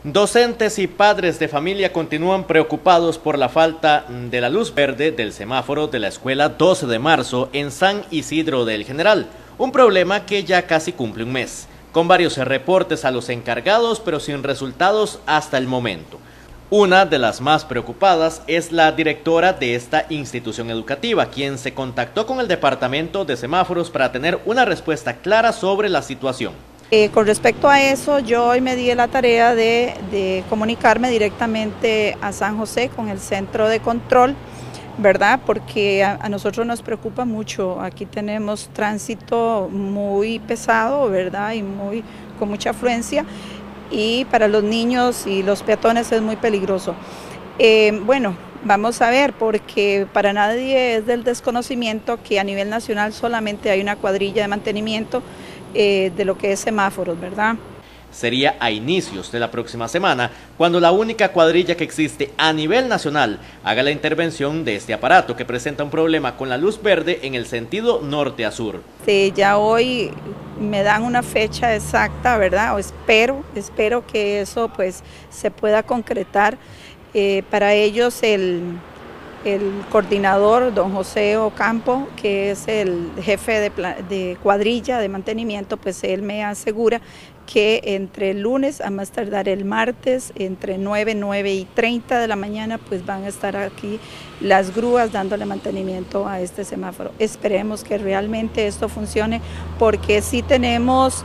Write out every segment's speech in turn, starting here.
Docentes y padres de familia continúan preocupados por la falta de la luz verde del semáforo de la escuela 12 de marzo en San Isidro del General, un problema que ya casi cumple un mes, con varios reportes a los encargados pero sin resultados hasta el momento. Una de las más preocupadas es la directora de esta institución educativa, quien se contactó con el departamento de semáforos para tener una respuesta clara sobre la situación. Con respecto a eso, yo hoy me di la tarea de comunicarme directamente a San José con el centro de control, ¿verdad? Porque a nosotros nos preocupa mucho. Aquí tenemos tránsito muy pesado, ¿verdad? Y con mucha afluencia, y para los niños y los peatones es muy peligroso. Bueno, vamos a ver, porque para nadie es del desconocimiento que a nivel nacional solamente hay una cuadrilla de mantenimiento de lo que es semáforos, ¿verdad? Sería a inicios de la próxima semana cuando la única cuadrilla que existe a nivel nacional haga la intervención de este aparato que presenta un problema con la luz verde en el sentido norte a sur. Ya hoy me dan una fecha exacta, ¿verdad? O espero que eso pues se pueda concretar. Para ellos el coordinador, don José Ocampo, que es el jefe de cuadrilla de mantenimiento, pues él me asegura que entre el lunes a más tardar el martes, entre 9:30 de la mañana, pues van a estar aquí las grúas dándole mantenimiento a este semáforo. Esperemos que realmente esto funcione, porque sí tenemos,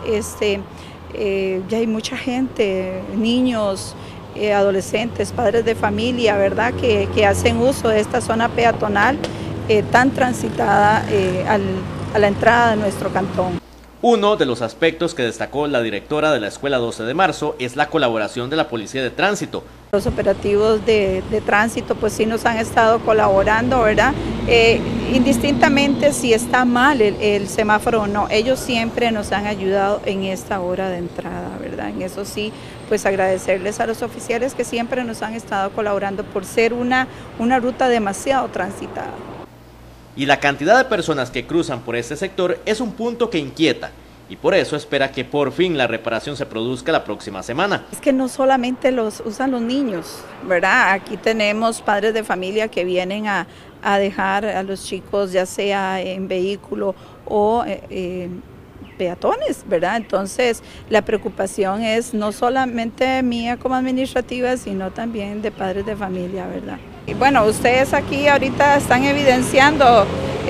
ya hay mucha gente, niños, adolescentes, padres de familia, ¿verdad? Que hacen uso de esta zona peatonal tan transitada a la entrada de nuestro cantón. Uno de los aspectos que destacó la directora de la Escuela 12 de Marzo es la colaboración de la Policía de Tránsito. Los operativos de tránsito pues sí nos han estado colaborando, ¿verdad? Indistintamente si está mal el semáforo o no, ellos siempre nos han ayudado en esta hora de entrada, ¿verdad? En eso sí, pues agradecerles a los oficiales que siempre nos han estado colaborando por ser una ruta demasiado transitada. Y la cantidad de personas que cruzan por este sector es un punto que inquieta, y por eso espera que por fin la reparación se produzca la próxima semana. Es que no solamente los usan los niños, ¿verdad? Aquí tenemos padres de familia que vienen a dejar a los chicos, ya sea en vehículo o peatones, ¿verdad? Entonces la preocupación es no solamente mía como administrativa, sino también de padres de familia, ¿verdad? Y bueno, ustedes aquí ahorita están evidenciando,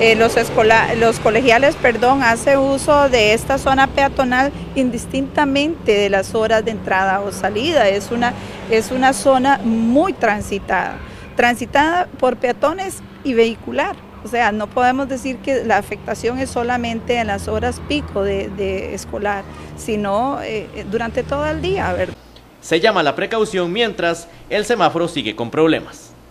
los colegiales, hacen uso de esta zona peatonal indistintamente de las horas de entrada o salida. Es una zona muy transitada por peatones y vehicular. O sea, no podemos decir que la afectación es solamente en las horas pico de escolar, sino durante todo el día, ¿verdad? Se llama la precaución mientras el semáforo sigue con problemas.